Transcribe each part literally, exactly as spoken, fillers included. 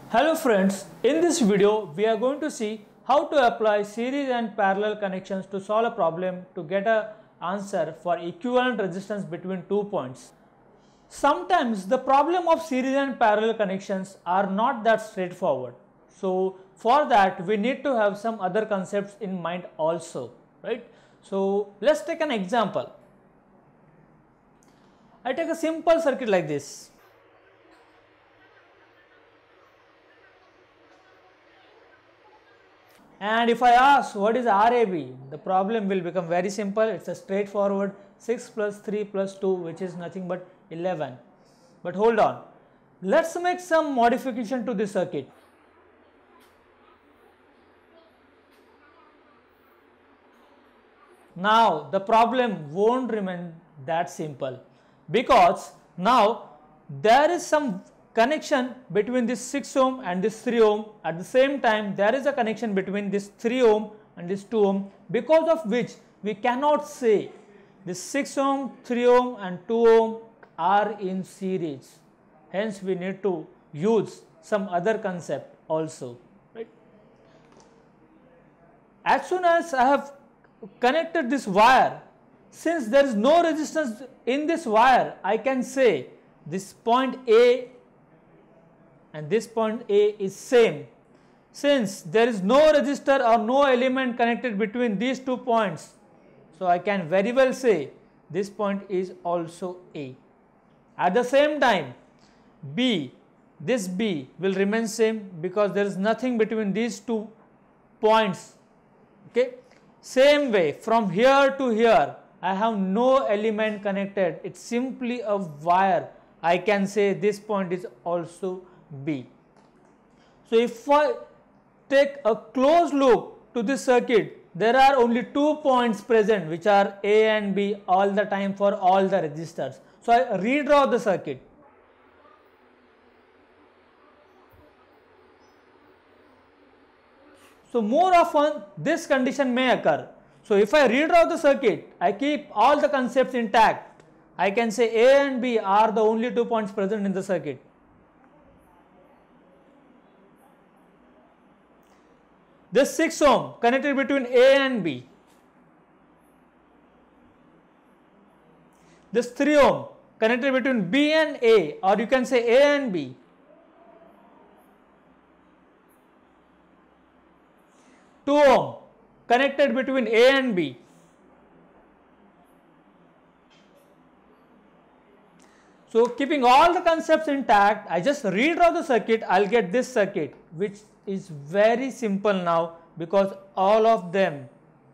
Hello friends, in this video we are going to see how to apply series and parallel connections to solve a problem to get an answer for equivalent resistance between two points. Sometimes the problem of series and parallel connections are not that straightforward. So for that we need to have some other concepts in mind also, right? So let's take an example. I take a simple circuit like this. And if I ask what is R A B, the problem will become very simple. It's a straightforward six plus three plus two, which is nothing but eleven. But hold on, let's make some modification to this circuit. Now the problem won't remain that simple, because now there is some connection between this six ohm and this three ohm. At the same time there is a connection between this three ohm and this two ohm, because of which we cannot say this six ohm, three ohm and two ohm are in series. Hence we need to use some other concept also, right? As soon as I have connected this wire, since there is no resistance in this wire, I can say this point A and this point A is same. Since there is no resistor or no element connected between these two points, so I can very well say this point is also A. At the same time, B, this B will remain same because there is nothing between these two points. Okay. Same way, from here to here I have no element connected, it's simply a wire. I can say this point is also B. So if I take a close look to this circuit, there are only two points present, which are A and B all the time for all the resistors. So I redraw the circuit. So more often this condition may occur. So if I redraw the circuit, I keep all the concepts intact. I can say A and B are the only two points present in the circuit. This six ohm connected between A and B. This three ohm connected between B and A, or you can say A and B. two ohm connected between A and B. So keeping all the concepts intact, I just redraw the circuit, I'll get this circuit, which is very simple now because all of them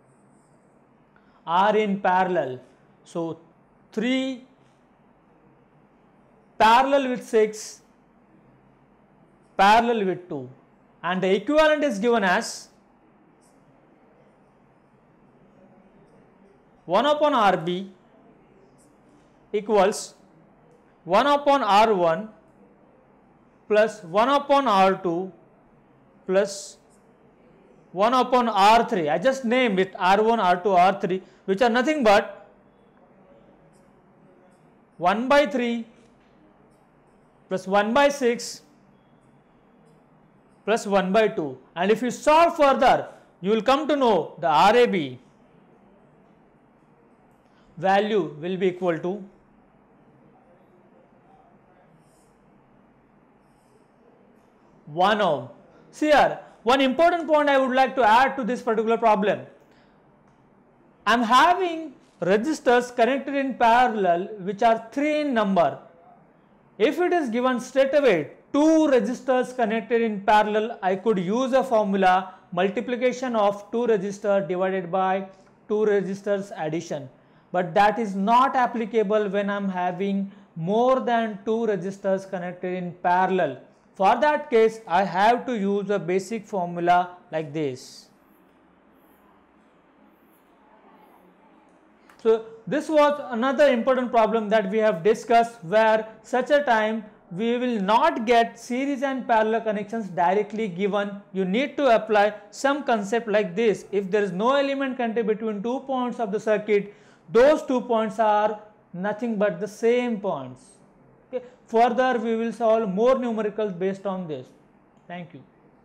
are in parallel. So three parallel with six, parallel with two, and the equivalent is given as one upon R B equals one upon R one plus one upon R two plus one upon R three. I just named it R one, R two, R three, which are nothing but one by three plus one by six plus one by two. And if you solve further, you will come to know the R A B value will be equal to one ohm. See here, one important point I would like to add to this particular problem. I am having resistors connected in parallel which are three in number. If it is given straight away two resistors connected in parallel, I could use a formula multiplication of two resistors divided by two resistors addition. But that is not applicable when I am having more than two resistors connected in parallel. For that case, I have to use a basic formula like this. So this was another important problem that we have discussed, where such a time we will not get series and parallel connections directly given. You need to apply some concept like this. If there is no element connected between two points of the circuit, those two points are nothing but the same points. Okay. Further we will solve more numericals based on this. Thank you.